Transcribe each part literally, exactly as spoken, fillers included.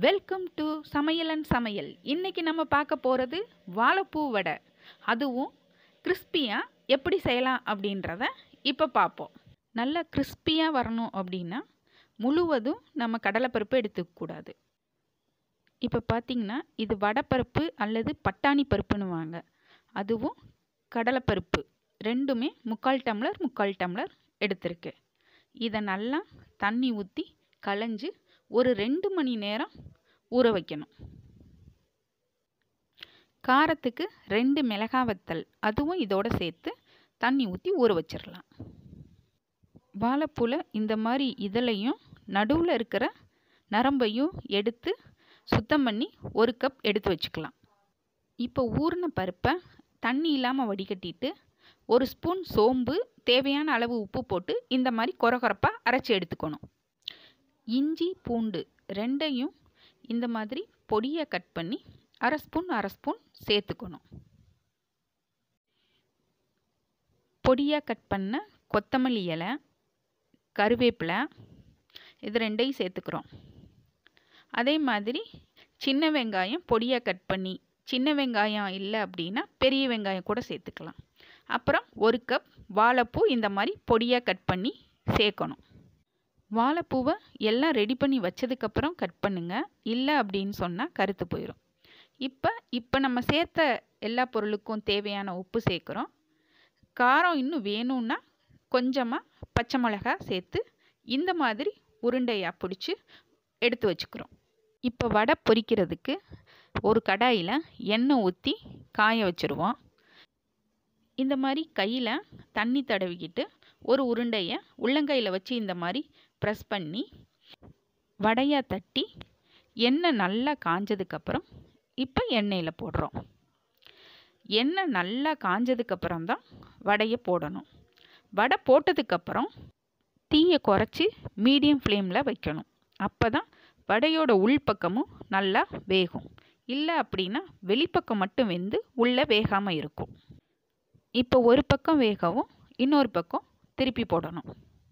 Welcome to சமையல் and சமையல். இன்றைக்கி நம்ம பார்க்க போகிறது வாழைப்பூ வடை. அதுவும் கிறிஸ்பியாக எப்படி செய்யலாம் அப்படின்றத இப்போ பார்ப்போம். நல்லா கிறிஸ்பியாக வரணும் அப்படின்னா முழுவதும் நம்ம கடலைப்பருப்பு எடுத்துக்கக்கூடாது. இப்போ பார்த்திங்கன்னா இது வடைப்பருப்பு அல்லது பட்டாணி பருப்புன்னு வாங்க. அதுவும் கடலைப்பருப்பு ரெண்டுமே முக்கால் டம்ளர் முக்கால் டம்ளர் எடுத்திருக்கு. இதை நல்லா தண்ணி ஊற்றி களைஞ்சி ஒரு ரெண்டு மணி நேரம் ஊற வைக்கணும். காரத்துக்கு ரெண்டு மிளகாய் வத்தல் அதுவும் இதோட சேர்த்து தண்ணி ஊற்றி ஊற வச்சிடலாம். வாழைப்பூவில் இந்த மாதிரி இதழையும் நடுவில் இருக்கிற நரம்பையும் எடுத்து சுத்தம் பண்ணி ஒரு கப் எடுத்து வச்சுக்கலாம். இப்போ ஊறின பருப்பை தண்ணி இல்லாமல் வடிகட்டிட்டு ஒரு ஸ்பூன் சோம்பு, தேவையான அளவு உப்பு போட்டு இந்த மாதிரி கொரகொரப்பாக அரைச்சி எடுத்துக்கணும். இஞ்சி பூண்டு ரெண்டையும் இந்த மாதிரி பொடியை கட் பண்ணி அரை ஸ்பூன் அரை ஸ்பூன் சேர்த்துக்கணும். பொடியாக கட் பண்ண கொத்தமல்லி இலை, கருவேப்பிலை இது ரெண்டையும் சேர்த்துக்கிறோம். அதே மாதிரி சின்ன வெங்காயம் பொடியாக கட் பண்ணி, சின்ன வெங்காயம் இல்லை அப்படின்னா பெரிய வெங்காயம் கூட சேர்த்துக்கலாம். அப்புறம் ஒரு கப் வாழைப்பூ இந்த மாதிரி பொடியாக கட் பண்ணி சேர்க்கணும். வாழைப்பூவை எல்லாம் ரெடி பண்ணி வச்சதுக்கப்புறம் கட் பண்ணுங்கள், இல்லை அப்படின்னு சொன்னால் கருத்து போயிடும். இப்போ இப்போ நம்ம சேர்த்த எல்லா பொருளுக்கும் தேவையான உப்பு சேர்க்குறோம். காரம் இன்னும் வேணும்னா கொஞ்சமாக பச்சை மிளகா சேர்த்து இந்த மாதிரி உருண்டையாக பிடிச்சி எடுத்து வச்சுக்கிறோம். இப்போ வடை பொரிக்கிறதுக்கு ஒரு கடாயில் எண்ணெய் ஊற்றி காய வச்சுருவோம். இந்த மாதிரி கையில் தண்ணி தடவிக்கிட்டு ஒரு உருண்டையை உள்ளங்கையில் வச்சு இந்த மாதிரி ப்ரெஸ் பண்ணி வடையாக தட்டி எண்ணெய் நல்லா காஞ்சதுக்கப்புறம் இப்போ எண்ணெயில் போடுறோம். எண்ணெய் நல்லா காஞ்சதுக்கப்புறம் தான் வடையை போடணும். வடை போட்டதுக்கப்புறம் தீயை குறைச்சி மீடியம் ஃப்ளேமில் வைக்கணும். அப்போ தான் வடையோட உள்பக்கமும் நல்லா வேகும். இல்லை அப்படின்னா வெளிப்பக்கம் மட்டும் வெந்து உள்ளே வேகாமல் இருக்கும். இப்போ ஒரு பக்கம் வேகவும் இன்னொரு பக்கம் திருப்பி போடணும்.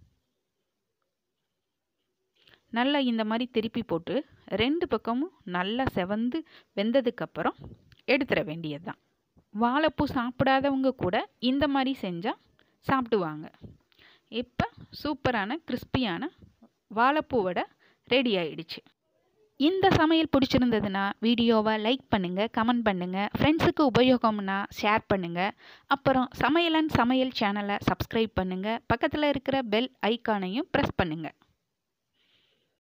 நல்லா இந்த மாதிரி திருப்பி போட்டு ரெண்டு பக்கமும் நல்லா செவந்து வெந்ததுக்கப்புறம் எடுத்துட வேண்டியது தான். வாழைப்பூ சாப்பிடாதவங்க கூட இந்த மாதிரி செஞ்சால் சாப்பிடுவாங்க. இப்போ சூப்பரான கிறிஸ்பியான வாழைப்பூ வடை ரெடி ஆயிடுச்சு. இந்த சமையல் பிடிச்சிருந்ததுன்னா வீடியோவை லைக் பண்ணுங்கள், கமெண்ட் பண்ணுங்கள், ஃப்ரெண்ட்ஸுக்கு உபயோகம்னா ஷேர் பண்ணுங்கள். அப்புறம் சமையல் அண்ட் சமையல் சேனலை சப்ஸ்கிரைப் பண்ணுங்கள். பக்கத்தில் இருக்கிற பெல் ஐக்கானையும் ப்ரெஸ் பண்ணுங்கள்.